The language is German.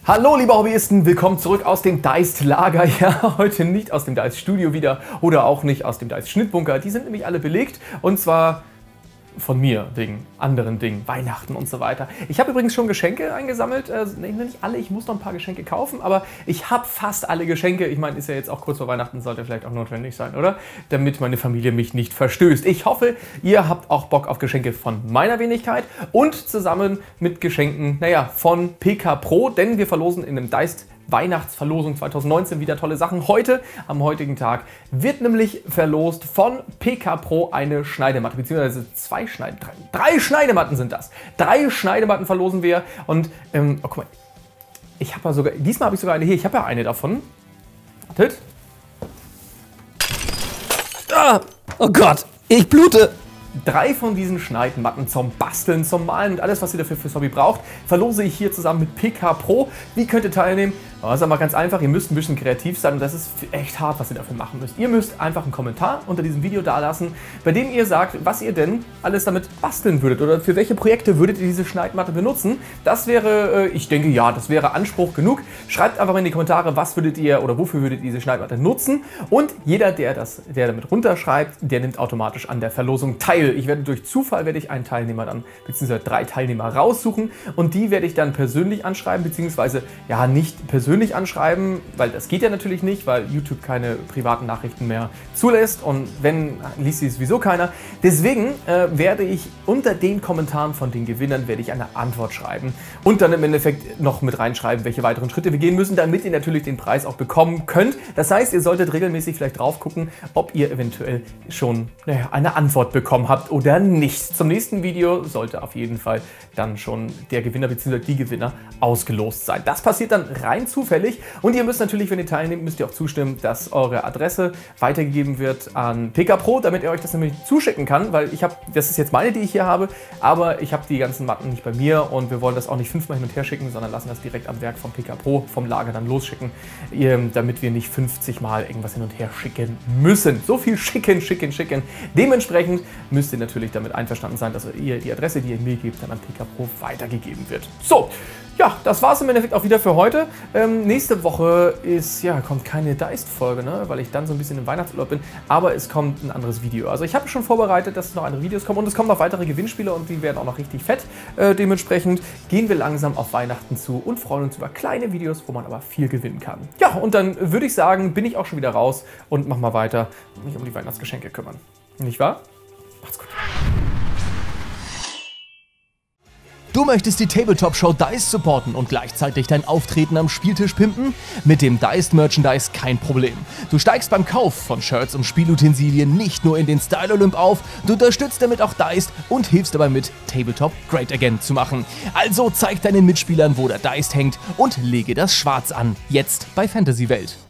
Hallo liebe Hobbyisten, willkommen zurück aus dem Deist-Lager. Ja, heute nicht aus dem Deist-Studio wieder oder auch nicht aus dem Deist-Schnittbunker. Die sind nämlich alle belegt und zwar von mir, wegen anderen Dingen, Weihnachten und so weiter. Ich habe übrigens schon Geschenke eingesammelt, nicht alle, ich muss noch ein paar Geschenke kaufen, aber ich habe fast alle Geschenke. Ich meine, ist ja jetzt auch kurz vor Weihnachten, sollte vielleicht auch notwendig sein, oder? Damit meine Familie mich nicht verstößt. Ich hoffe, ihr habt auch Bock auf Geschenke von meiner Wenigkeit und zusammen mit Geschenken, naja, von PK Pro, denn wir verlosen in einem Deist Weihnachtsverlosung 2019 wieder tolle Sachen. Heute, am heutigen Tag, wird nämlich verlost von PK Pro eine Schneidematte, beziehungsweise drei Schneidematten sind das. 3 Schneidematten verlosen wir und, oh guck mal, ich habe ja sogar, diesmal habe ich sogar eine hier, ich habe ja eine davon. Wartet. Ah, oh Gott, ich blute! 3 von diesen Schneidmatten zum Basteln, zum Malen und alles, was ihr dafür fürs Hobby braucht, verlose ich hier zusammen mit PK Pro. Wie könnt ihr teilnehmen? Das ist aber ganz einfach, ihr müsst ein bisschen kreativ sein und das ist echt hart, was ihr dafür machen müsst. Ihr müsst einfach einen Kommentar unter diesem Video dalassen, bei dem ihr sagt, was ihr denn alles damit basteln würdet oder für welche Projekte würdet ihr diese Schneidmatte benutzen. Das wäre, ich denke, ja, das wäre Anspruch genug. Schreibt einfach in die Kommentare, was würdet ihr oder wofür würdet ihr diese Schneidmatte nutzen und jeder, der damit runterschreibt, der nimmt automatisch an der Verlosung teil. Ich werde durch Zufall einen Teilnehmer dann, beziehungsweise 3 Teilnehmer raussuchen und die werde ich dann persönlich anschreiben, beziehungsweise ja nicht persönlich anschreiben, weil das geht ja natürlich nicht, weil YouTube keine privaten Nachrichten mehr zulässt und wenn, liest sie sowieso keiner. Deswegen werde ich unter den Kommentaren von den Gewinnern werde ich eine Antwort schreiben und dann im Endeffekt noch mit reinschreiben, welche weiteren Schritte wir gehen müssen, damit ihr natürlich den Preis auch bekommen könnt. Das heißt, ihr solltet regelmäßig vielleicht drauf gucken, ob ihr eventuell schon eine Antwort bekommen habt oder nicht. Zum nächsten Video sollte auf jeden Fall dann schon der Gewinner bzw. die Gewinner ausgelost sein. Das passiert dann rein zufällig und ihr müsst natürlich, wenn ihr teilnehmt, müsst ihr auch zustimmen, dass eure Adresse weitergegeben wird an PK Pro, damit er euch das nämlich zuschicken kann, weil das ist jetzt meine, die ich hier habe, aber ich habe die ganzen Matten nicht bei mir und wir wollen das auch nicht 5-mal hin und her schicken, sondern lassen das direkt am Werk von PK Pro vom Lager dann losschicken, damit wir nicht 50-mal irgendwas hin und her schicken müssen. So viel schicken. Dementsprechend müsst ihr natürlich damit einverstanden sein, dass ihr die Adresse, die ihr mir gebt, dann an PK Pro weitergegeben wird. So, ja, das war es im Endeffekt auch wieder für heute. Nächste Woche kommt keine Deist-Folge, ne? Weil ich dann so ein bisschen im Weihnachtsurlaub bin, aber es kommt ein anderes Video. Also ich habe schon vorbereitet, dass noch andere Videos kommen und es kommen noch weitere Gewinnspiele und die werden auch noch richtig fett. Dementsprechend gehen wir langsam auf Weihnachten zu und freuen uns über kleine Videos, wo man aber viel gewinnen kann. Ja, und dann würde ich sagen, bin ich auch schon wieder raus und mach mal weiter, mich um die Weihnachtsgeschenke kümmern. Nicht wahr? Macht's gut. Du möchtest die Tabletop-Show Deist supporten und gleichzeitig dein Auftreten am Spieltisch pimpen? Mit dem Deist-Merchandise kein Problem. Du steigst beim Kauf von Shirts und Spielutensilien nicht nur in den Style Olymp auf, du unterstützt damit auch Deist und hilfst dabei mit, Tabletop great again zu machen. Also zeig deinen Mitspielern, wo der Deist hängt und lege das Schwarz an. Jetzt bei Fantasy Welt.